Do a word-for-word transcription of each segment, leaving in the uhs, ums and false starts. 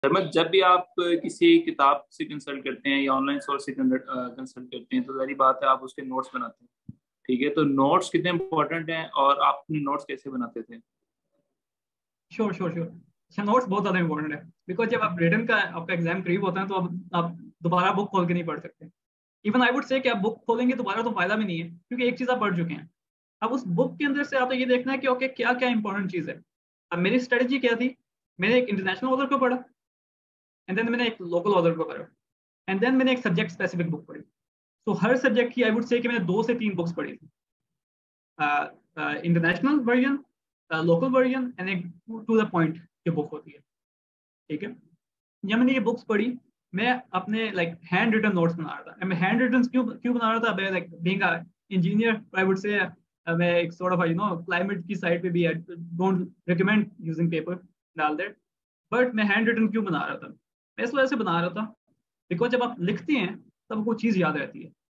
अहमद, जब भी आप किसी किताब से कंसल्ट करते हैं या ऑनलाइन सोर्स से कंसल्ट करते हैं तो जारी बात है आप उसके नोट्स बनाते हैं। ठीक है, तो नोट्स कितने इंपॉर्टेंट हैं और आप अपने नोट्स कैसे बनाते थे? Sure sure sure. अच्छा, नोट्स बहुत ज्यादा इंपॉर्टेंट है, बिकॉज जब आप रिटर्न का आपका एग्जाम करीब होता है तो अब आप दोबारा बुक खोल के नहीं पढ़ सकते। इवन आई वुड से कि आप बुक खोलेंगे दोबारा तो फायदा भी नहीं है, क्योंकि एक चीज आप पढ़ चुके हैं। अब उस बुक के अंदर से आपको ये देखना है कि ओके क्या क्या इंपॉर्टेंट चीज है। अब मेरी स्ट्रेटेजी क्या थी, मैंने एक इंटरनेशनल ऑथर को पढ़ा, एंड देन मैंने एक लोकल ऑथर को पढ़ा, एंड देन मैंने एक सब्जेक्ट स्पेसिफिक बुक पढ़ी। तो हर सब्जेक्ट की आई वुड से कि मैंने दो से तीन बुक्स पढ़ी थी, international version, local version, and एक टू द पॉइंट जो बुक होती है। ठीक है, जब मैंने ये बुक्स पढ़ी, मैं अपने लाइक हैंड रिटन नोट्स बना रहा था। मैं हैंड रिटन क्यों क्यों बना रहा था, मैं like being engineer I would say, मैं एक sort of you know climate की साइड पे भी डोंट रिकमेंड यूजिंग पेपर डाल दैट, बट मैं हैंड रिटन क्यों बना रहा था, मैं इस वजह से बना रहा था बिकॉज जब आप लिखते हैं तब वो चीज़ याद रहती है।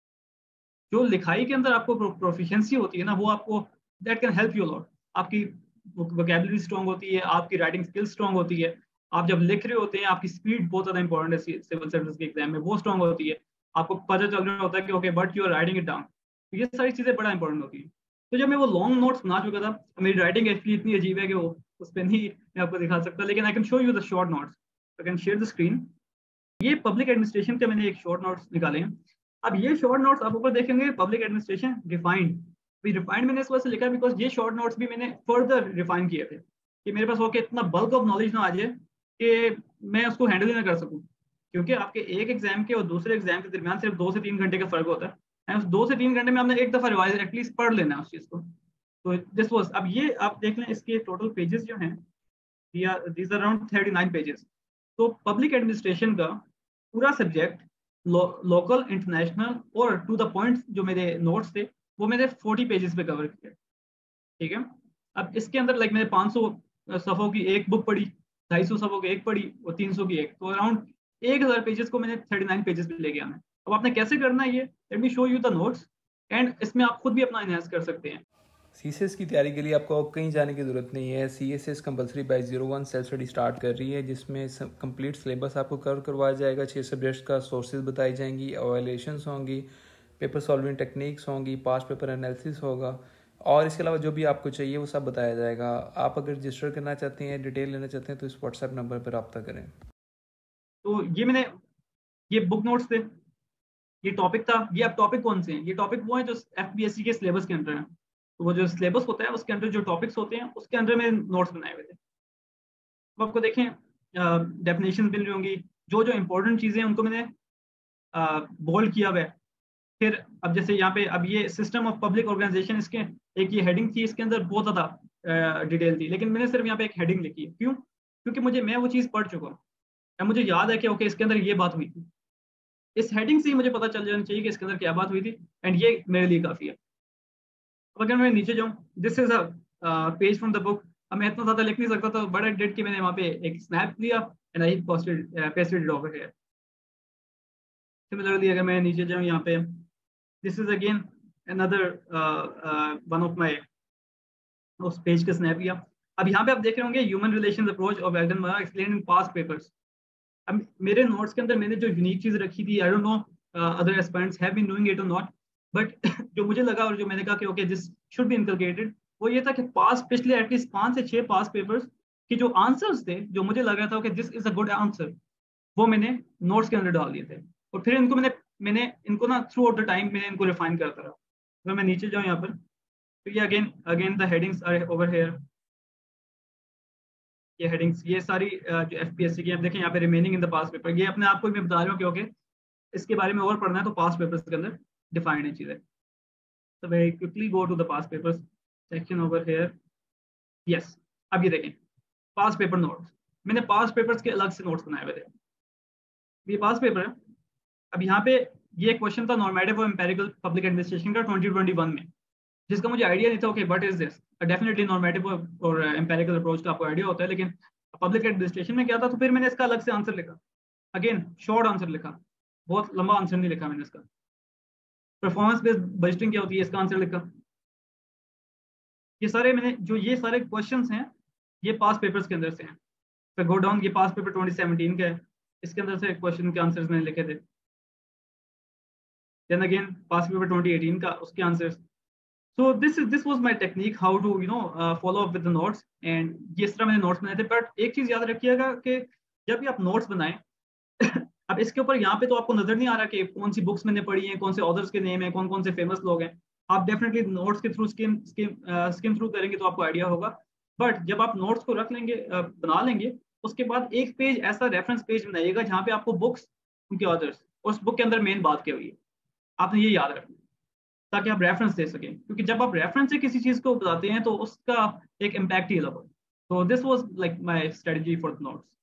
जो लिखाई के अंदर आपको प्रोफिशिएंसी होती है ना, वो आपको that can help you lot. आपकी वोकेबलरी स्ट्रांग होती है, आपकी राइटिंग स्किल स्ट्रांग होती है। आप जब लिख रहे होते हैं आपकी स्पीड बहुत ज़्यादा इंपॉर्टेंट है सिविल सर्विस के एग्जाम में, वो स्ट्रांग होती है। आपको पता चल रहा होता है कि okay but you are writing it down, तो ये सारी चीज़ें बड़ा इंपॉर्टेंट होती है। तो जब मैं वो लॉन्ग नोट्स बना चुका था, मेरी राइटिंग एक्चुअली इतनी अजीब है कि वो उस पर नहीं मैं आपको दिखा सकता, लेकिन I can show you the short notes, I can share the screen. ये पब्लिक एडमिनिस्ट्रेशन के मैंने एक शॉर्ट नोट्स निकाले हैं। अब ये शॉर्ट नोट्स आप ऊपर देखेंगे पब्लिक एडमिनिस्ट्रेशन रिफाइंड, भी रिफाइंड मैंने इस वजह से लिखा है बिकॉज ये शॉर्ट नोट्स भी मैंने फर्दर रिफाइन किए थे कि मेरे पास ओके इतना बल्क ऑफ नॉलेज ना आ जाए कि मैं उसको हैंडल ही ना कर सकूं। क्योंकि आपके एक एग्जाम के और दूसरे एग्जाम के दरमियान सिर्फ दो से तीन घंटे का फर्क होता है, एंड उस दो से तीन घंटे में आपने एक दफा रिवाइज एटलीस्ट पढ़ लेना है उस चीज को। तो दिस वाज, अब ये आप देख लें इसके टोटल पेजेस जो हैं, these are around thirty nine pages. तो पब्लिक एडमिनिस्ट्रेशन का पूरा सब्जेक्ट, लोकल इंटरनेशनल और टू द पॉइंट जो मेरे नोट्स थे, वो मैंने फोर्टी पेजेस पे कवर किया। ठीक है, अब इसके अंदर लाइक मैंने पाँच सौ सफ़ों की एक बुक पढ़ी, ढाई सौ सफ़ों की एक पढ़ी और तीन सौ की एक, तो अराउंड एक हज़ार पेजेस को मैंने थर्टी नाइन पेजेस पे लेके आना है। अब आपने कैसे करना है ये, let me show you the notes, and इसमें आप खुद भी अपना इनहेंस कर सकते हैं। सी एस एस की तैयारी के लिए आपको कहीं जाने की ज़रूरत नहीं है। C S S compulsory batch zero one self study start कर रही है, जिसमें कंप्लीट सिलेबस आपको कवर करवाया जाएगा। छः सब्जेक्ट्स का सोर्सेज बताई जाएंगी, एवेल्यूएशंस होंगी, पेपर सॉल्विंग टेक्निक्स होंगी, पास्ट पेपर एनालिसिस होगा, और इसके अलावा जो भी आपको चाहिए वो सब बताया जाएगा। आप अगर रजिस्टर करना चाहते हैं, डिटेल लेना चाहते हैं, तो इस व्हाट्सएप नंबर पर रब्ता करें। तो ये मैंने, ये बुक नोट्स थे, ये टॉपिक था। ये अब टॉपिक कौन से हैं, ये टॉपिक वो हैं जो एफपीएससी के सिलेबस के अंदर हैं। तो वो जो सिलेबस होता है उसके अंदर जो टॉपिक्स होते हैं उसके अंदर में नोट्स बनाए हुए थे। तो आपको देखें डेफिनेशन मिल रही होंगी, जो जो इंपॉर्टेंट चीज़ें हैं उनको मैंने बोल्ड किया हुआ है। फिर अब जैसे यहाँ पे अब ये सिस्टम ऑफ पब्लिक ऑर्गेनाइजेशन, इसके एक ये हेडिंग थी, इसके अंदर बहुत ज़्यादा डिटेल थी, लेकिन मैंने सिर्फ यहाँ पे एक हेडिंग लिखी है। क्यों? क्योंकि मुझे, मैं वो चीज़ पढ़ चुका हूँ, मुझे याद है कि ओके इसके अंदर ये बात हुई थी। इस हेडिंग से ही मुझे पता चल जाना चाहिए कि इसके अंदर क्या बात हुई थी, एंड ये मेरे लिए काफ़ी है। अब अगर मैं नीचे जाऊँ, this is a page from the book. अब मैं इतना ज़्यादा लिख नहीं सकता, तो बड़ा डेट कि मैंने वहाँ पे एक स्नैप लिया and I posted pasted it over here. Similarly अगर मैं नीचे जाऊँ यहाँ पे, this is again another one of my, उस पेज का स्नैप लिया। अब यहाँ पे आप देख रहे होंगे human relations approach of Weldon explain in past papers. अब मेरे नोट्स के अंदर मैंने जो यूनिक चीज रखी थी, I don't know other aspirants have been doing it और नॉट, बट जो मुझे लगा और जो मैंने कहा कि okay this should be inculcated, वो ये था कि पास पिछले एटलीस्ट पांच से छह पास पेपर्स के जो आंसर्स थे, जो मुझे लग रहा था कि this is a good answer, वो मैंने नोट्स के अंदर डाल दिए थे। और फिर इनको मैंने मैंने इनको ना थ्रू आउट द टाइम मैंने इनको रिफाइन करता रहा। अगर मैं नीचे जाऊँ यहाँ पर, तो ये again again the headings are over here. ये हेडिंग्स, ये सारी uh, जो एफपीएससी की, आप देखें यहाँ पे remaining in the past paper, ये अपने आप को मैं बता रहा हूँ कि ओके इसके बारे में और पढ़ना है तो पास्ट पेपर्स के अंदर डिफाइंड है चीजें। तो very quickly go to the past papers section over here. Yes, अब ये देखें पास्ट पेपर नोट्स, मैंने पास्ट पेपर्स के अलग से नोट्स बनाए हुए थे। ये पास्ट पेपर है। अब यहाँ पे ये क्वेश्चन था नॉर्मेटिव और एम्पेरिकल पब्लिक एडमिनिस्ट्रेशन का ट्वेंटी ट्वेंटी वन में, जिसका मुझे आइडिया नहीं था। Okay what is this, definitely normative और एम्पेरिकल अप्रोच का आपको आइडिया होता है, लेकिन पब्लिक एडमिनिस्ट्रेशन में क्या था। तो फिर मैंने इसका अलग से आंसर लिखा, अगेन शॉर्ट आंसर लिखा, बहुत लंबा आंसर नहीं लिखा मैंने इसका। परफॉर्मेंस बेस्ड बजटिंग क्या होती है, इसका आंसर लिखा। ये सारे मैंने जो ये सारे क्वेश्चंस हैं, ये पास पेपर्स के अंदर से हैं। फिर गो डाउन, ये पास पेपर ट्वेंटी सेवनटीन का है, इसके अंदर से क्वेश्चन के आंसर्स मैंने लिखे थे। Then again past paper twenty eighteen का, उसके answers. So this is this was my technique how to you know follow up with the notes, and इस तरह मैंने नोट्स बनाए थे। बट एक चीज याद रखिएगा कि जब भी आप नोट्स बनाएं अब इसके ऊपर यहाँ पे तो आपको नजर नहीं आ रहा कि कौन सी बुक्स मैंने पढ़ी हैं, कौन से ऑथर्स के नेम है, कौन कौन से फेमस लोग हैं। आप डेफिनेटली नोट्स के through skim skim skim through करेंगे तो आपको आइडिया होगा। बट जब आप नोट्स को रख लेंगे, uh, बना लेंगे, उसके बाद एक पेज ऐसा रेफरेंस पेज बनाइएगा जहाँ पे आपको बुक्स, उनके ऑथर्स, उस बुक के अंदर मेन बात क्या हुई है, आपने ये याद रखना ताकि आप रेफरेंस दे सकें, क्योंकि जब आप रेफरेंस से किसी चीज को बताते हैं तो उसका एक इम्पैक्ट ही अलग हो। तो this was like my strategy for the notes.